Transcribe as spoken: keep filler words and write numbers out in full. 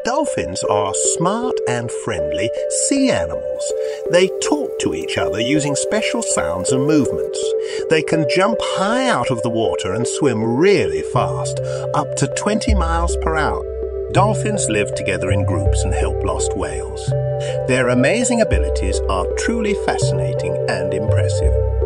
Dolphins are smart and friendly sea animals. They talk to each other using special sounds and movements. They can jump high out of the water and swim really fast, up to twenty miles per hour. Dolphins live together in groups and help lost whales. Their amazing abilities are truly fascinating and impressive.